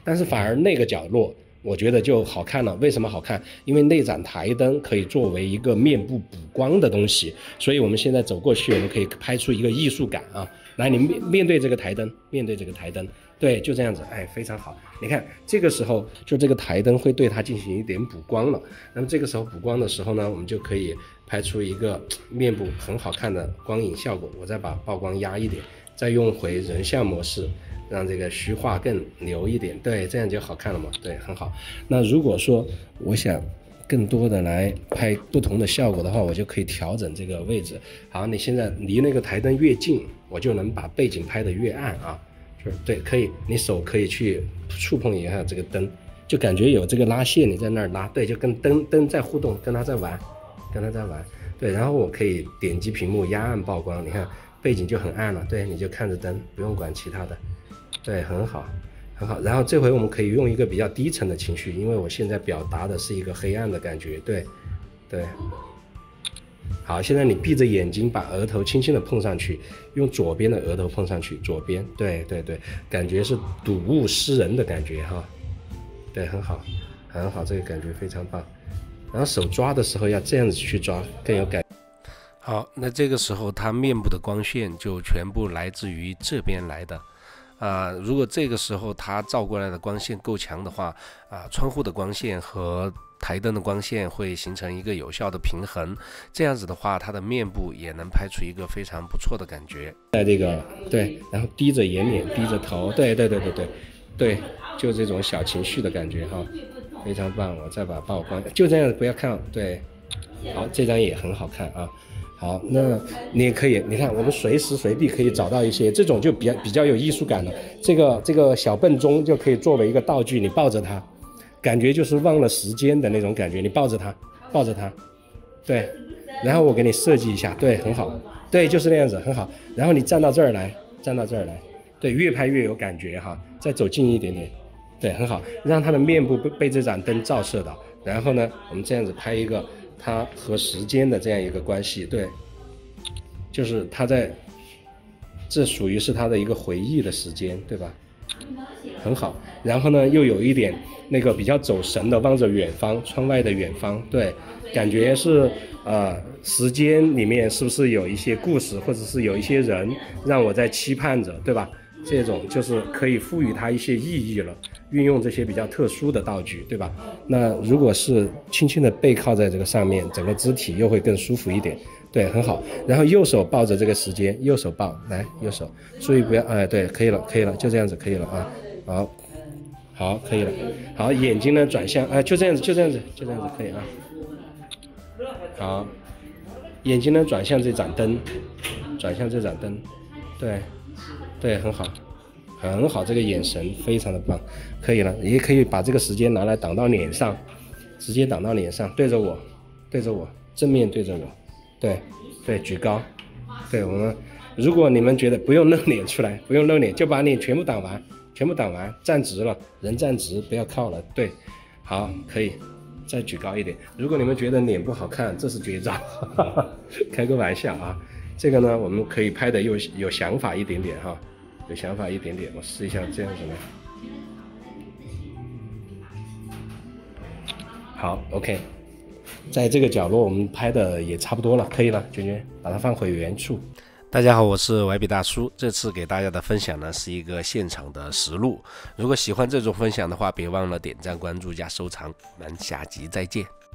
但是反而那个角落我觉得就好看了。为什么好看？因为那盏台灯可以作为一个面部补光的东西，所以我们现在走过去，我们可以拍出一个艺术感啊。来，你面对这个台灯，面对这个台灯，对，就这样子，哎，非常好。你看这个时候，就这个台灯会对它进行一点补光了。那么这个时候补光的时候呢，我们就可以拍出一个面部很好看的光影效果。我再把曝光压一点，再用回人像模式，让这个虚化更牛一点，对，这样就好看了嘛，对，很好。那如果说我想更多的来拍不同的效果的话，我就可以调整这个位置。好，你现在离那个台灯越近，我就能把背景拍得越暗啊。对，可以，你手可以去触碰一下这个灯，就感觉有这个拉线，你在那儿拉，对，就跟灯在互动，跟它在玩，对。然后我可以点击屏幕压暗曝光，你看背景就很暗了，对，你就看着灯，不用管其他的，对，很好。很好，然后这回我们可以用一个比较低沉的情绪，因为我现在表达的是一个黑暗的感觉，对，对。好，现在你闭着眼睛，把额头轻轻的碰上去，用左边的额头碰上去，左边，对对对，感觉是睹物思人的感觉哈，对，很好，很好，这个感觉非常棒。然后手抓的时候要这样子去抓，更有感觉。好，那这个时候它面部的光线就全部来自于这边来的。如果这个时候它照过来的光线够强的话，窗户的光线和台灯的光线会形成一个有效的平衡，这样子的话，它的面部也能拍出一个非常不错的感觉。在这个对，然后低着眼脸，低着头，对对对对对对，就这种小情绪的感觉哈，非常棒。我再把曝光，就这样，不要看，对，好，这张也很好看啊。好，那你也可以，你看我们随时随地可以找到一些这种就比较有艺术感了。这个小笨钟就可以作为一个道具，你抱着它，感觉就是忘了时间的那种感觉。你抱着它，对，然后我给你设计一下，对，很好，对，就是那样子，很好。然后你站到这儿来，对，越拍越有感觉哈。再走近一点点，对，很好，让它的面部被这盏灯照射到。然后呢，我们这样子拍一个它和时间的这样一个关系，对，就是它在，这属于是它的一个回忆的时间，对吧？很好。然后呢，又有一点那个比较走神的望着远方，窗外的远方，对，感觉是时间里面是不是有一些故事，或者是有一些人让我在期盼着，对吧？这种就是可以赋予它一些意义了，运用这些比较特殊的道具，对吧？那如果是轻轻的背靠在这个上面，整个肢体又会更舒服一点，对，很好。然后右手抱着这个时间，右手抱，来，右手，注意不要，哎，对，可以了，就这样子，可以了啊，好，可以了。好，眼睛呢转向，就这样子，可以啊。好，眼睛呢转向这盏灯，对，很好，这个眼神非常的棒，可以了，也可以把这个时间拿来挡到脸上，直接挡到脸上，对着我，正面对着我，对，举高，对，我们如果你们觉得不用露脸出来，就把脸全部挡完，站直了，人站直，不要靠了，对，好，可以再举高一点。如果你们觉得脸不好看，这是绝招，开个玩笑啊。这个呢，我们可以拍的有想法一点点哈。我试一下这样子呢。好 ，OK， 在这个角落我们拍的也差不多了，可以了，娟娟，把它放回原处。大家好，我是歪比大叔。这次给大家的分享呢是一个现场的实录。如果喜欢这种分享的话，别忘了点赞、关注加收藏。我们下集再见。